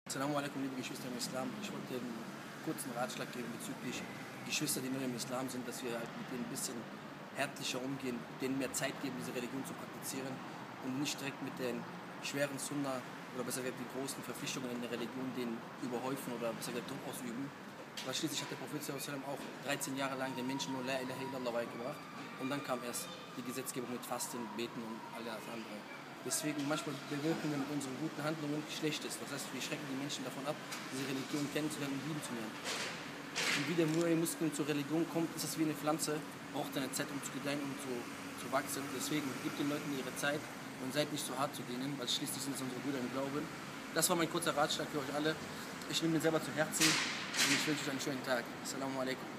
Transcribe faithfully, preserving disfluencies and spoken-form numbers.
Assalamu alaikum, liebe Geschwister im Islam. Ich wollte einen kurzen Ratschlag geben bezüglich Geschwister, die neu im Islam sind, dass wir halt mit denen ein bisschen härtlicher umgehen, denen mehr Zeit geben, diese Religion zu praktizieren und nicht direkt mit den schweren Sunna oder besser gesagt die großen Verpflichtungen in der Religion denen überhäufen oder besser gesagt Druck ausüben. Weil schließlich hat der Prophet sallallahu alaihi wasallam auch dreizehn Jahre lang den Menschen nur La ilaha illallah beigebracht und dann kam erst die Gesetzgebung mit Fasten, Beten und all das andere. Deswegen manchmal bewirken wir mit unseren guten Handlungen Schlechtes. Das heißt, wir schrecken die Menschen davon ab, diese Religion kennenzulernen und lieben zu lernen. Und wie der Muslim zur Religion kommt, ist es wie eine Pflanze, braucht eine Zeit, um zu gedeihen und zu, zu wachsen. Deswegen gebt den Leuten ihre Zeit und seid nicht so hart zu denen, weil schließlich sind es unsere Brüder im Glauben. Das war mein kurzer Ratschlag für euch alle. Ich nehme ihn selber zu Herzen und ich wünsche euch einen schönen Tag. Assalamu alaikum.